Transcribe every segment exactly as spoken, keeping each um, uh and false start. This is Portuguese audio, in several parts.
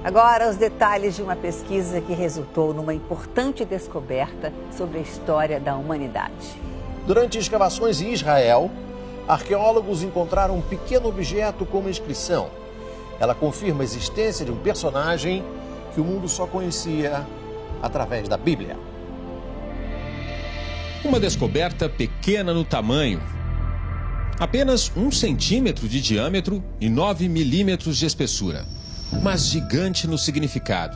Agora, os detalhes de uma pesquisa que resultou numa importante descoberta sobre a história da humanidade. Durante escavações em Israel, arqueólogos encontraram um pequeno objeto com uma inscrição. Ela confirma a existência de um personagem que o mundo só conhecia através da Bíblia. Uma descoberta pequena no tamanho. Apenas um centímetro de diâmetro e nove milímetros de espessura. Mas gigante no significado.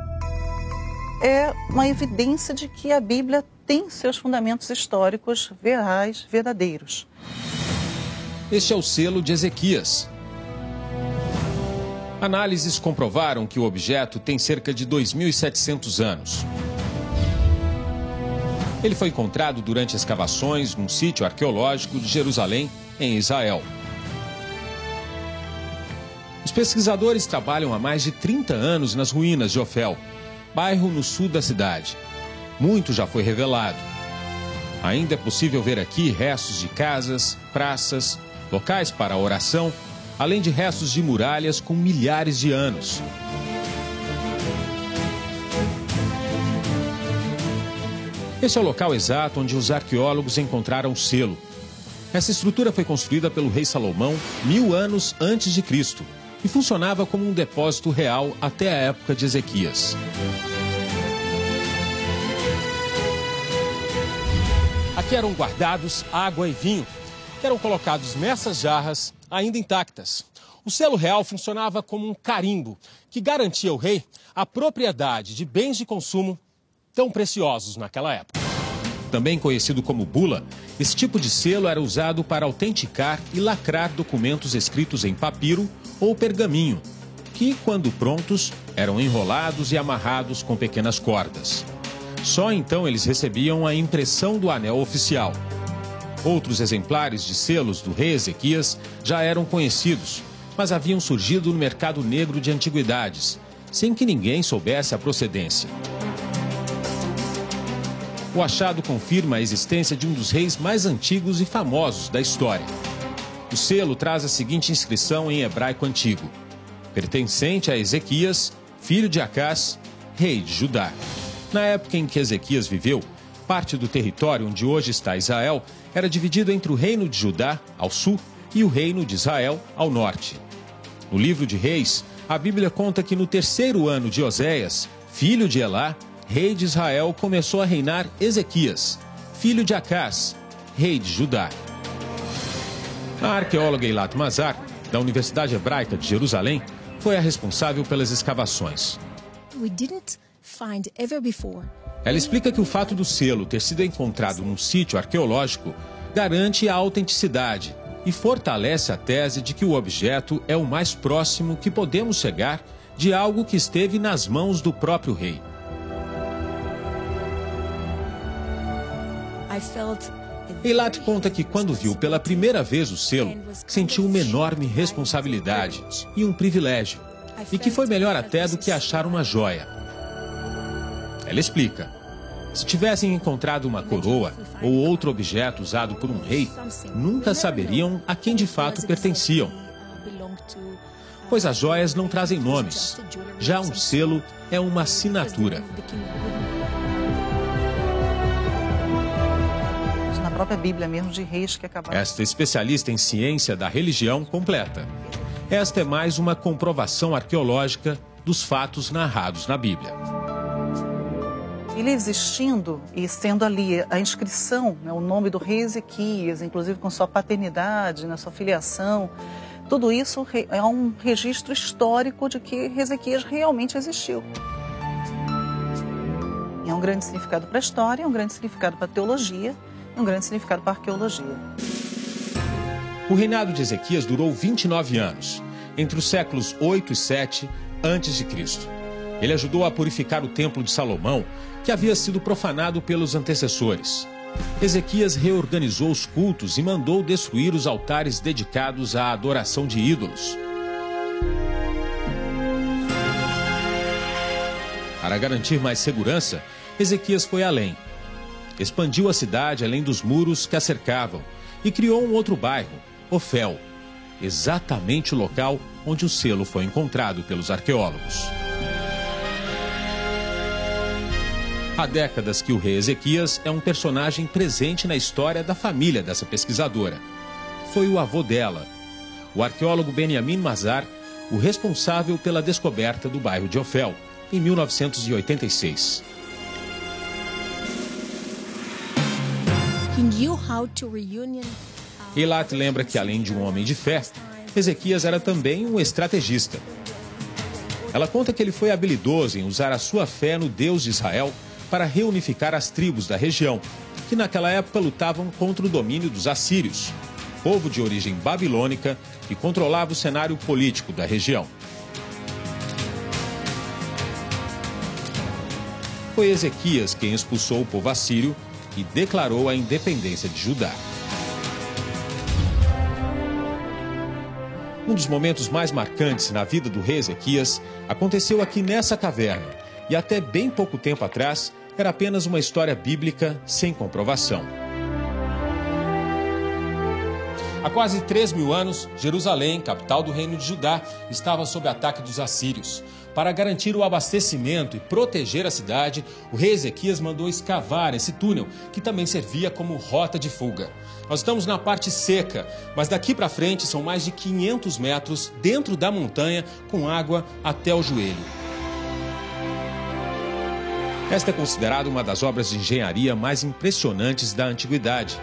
É uma evidência de que a Bíblia tem seus fundamentos históricos reais, verdadeiros. Este é o selo de Ezequias. Análises comprovaram que o objeto tem cerca de dois mil e setecentos anos. Ele foi encontrado durante escavações num sítio arqueológico de Jerusalém, em Israel. Os pesquisadores trabalham há mais de trinta anos nas ruínas de Ofel, bairro no sul da cidade. Muito já foi revelado. Ainda é possível ver aqui restos de casas, praças, locais para oração, além de restos de muralhas com milhares de anos. Esse é o local exato onde os arqueólogos encontraram o selo. Essa estrutura foi construída pelo rei Salomão mil anos antes de Cristo e funcionava como um depósito real até a época de Ezequias. Aqui eram guardados água e vinho, que eram colocados nessas jarras ainda intactas. O selo real funcionava como um carimbo que garantia ao rei a propriedade de bens de consumo tão preciosos naquela época. Também conhecido como bula, esse tipo de selo era usado para autenticar e lacrar documentos escritos em papiro ou pergaminho, que, quando prontos, eram enrolados e amarrados com pequenas cordas. Só então eles recebiam a impressão do anel oficial. Outros exemplares de selos do rei Ezequias já eram conhecidos, mas haviam surgido no mercado negro de antiguidades, sem que ninguém soubesse a procedência. O achado confirma a existência de um dos reis mais antigos e famosos da história. O selo traz a seguinte inscrição em hebraico antigo: pertencente a Ezequias, filho de Acás, rei de Judá. Na época em que Ezequias viveu, parte do território onde hoje está Israel era dividido entre o reino de Judá, ao sul, e o reino de Israel, ao norte. No livro de Reis, a Bíblia conta que no terceiro ano de Oséias, filho de Elá, rei de Israel, começou a reinar Ezequias, filho de Acás, rei de Judá. A arqueóloga Eilat Mazar, da Universidade Hebraica de Jerusalém, foi a responsável pelas escavações. Ela explica que o fato do selo ter sido encontrado num sítio arqueológico garante a autenticidade e fortalece a tese de que o objeto é o mais próximo que podemos chegar de algo que esteve nas mãos do próprio rei. Eilat conta que quando viu pela primeira vez o selo, sentiu uma enorme responsabilidade e um privilégio, e que foi melhor até do que achar uma joia. Ela explica: se tivessem encontrado uma coroa ou outro objeto usado por um rei, nunca saberiam a quem de fato pertenciam, pois as joias não trazem nomes, já um selo é uma assinatura. Na própria Bíblia mesmo de Reis que acabaram. Esta especialista em ciência da religião completa: esta é mais uma comprovação arqueológica dos fatos narrados na Bíblia. Ele existindo e sendo ali a inscrição, né, o nome do rei Ezequias, inclusive com sua paternidade, né, sua filiação, tudo isso é um registro histórico de que Ezequias realmente existiu. E é um grande significado para a história, é um grande significado para a teologia, é um grande significado para a arqueologia. O reinado de Ezequias durou vinte e nove anos, entre os séculos oito e sete antes de Cristo. Ele ajudou a purificar o templo de Salomão, que havia sido profanado pelos antecessores. Ezequias reorganizou os cultos e mandou destruir os altares dedicados à adoração de ídolos. Para garantir mais segurança, Ezequias foi além. Expandiu a cidade além dos muros que a cercavam e criou um outro bairro, Ofel, exatamente o local onde o selo foi encontrado pelos arqueólogos. Há décadas que o rei Ezequias é um personagem presente na história da família dessa pesquisadora. Foi o avô dela, o arqueólogo Benjamin Mazar, o responsável pela descoberta do bairro de Ofel, em mil novecentos e oitenta e seis. Eilat lembra que, além de um homem de fé, Ezequias era também um estrategista. Ela conta que ele foi habilidoso em usar a sua fé no Deus de Israel para reunificar as tribos da região, que naquela época lutavam contra o domínio dos assírios, povo de origem babilônica que controlava o cenário político da região. Foi Ezequias quem expulsou o povo assírio e declarou a independência de Judá. Um dos momentos mais marcantes na vida do rei Ezequias aconteceu aqui nessa caverna e até bem pouco tempo atrás era apenas uma história bíblica sem comprovação. Há quase três mil anos, Jerusalém, capital do reino de Judá, estava sob ataque dos assírios. Para garantir o abastecimento e proteger a cidade, o rei Ezequias mandou escavar esse túnel, que também servia como rota de fuga. Nós estamos na parte seca, mas daqui para frente são mais de quinhentos metros dentro da montanha, com água até o joelho. Esta é considerada uma das obras de engenharia mais impressionantes da antiguidade.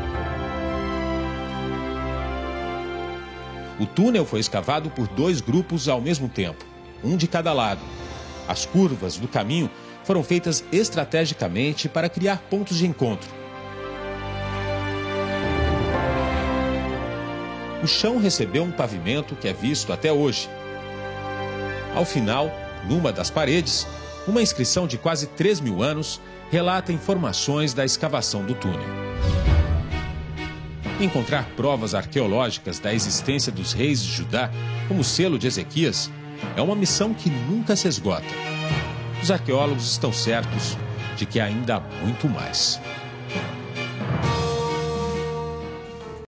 O túnel foi escavado por dois grupos ao mesmo tempo, um de cada lado. As curvas do caminho foram feitas estrategicamente para criar pontos de encontro. O chão recebeu um pavimento que é visto até hoje. Ao final, numa das paredes, uma inscrição de quase três mil anos relata informações da escavação do túnel. Encontrar provas arqueológicas da existência dos reis de Judá, como o selo de Ezequias, é uma missão que nunca se esgota. Os arqueólogos estão certos de que ainda há muito mais.